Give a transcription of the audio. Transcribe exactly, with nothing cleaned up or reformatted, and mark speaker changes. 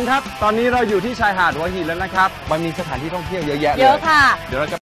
Speaker 1: ครับตอนนี้เราอยู่ที่ชายหาดหัวหินแล้วนะครับมันมีสถานที่ท่องเที่ยวเยอะแยะเลย
Speaker 2: เยอะค่ะ
Speaker 1: เดี๋ยวเราจะ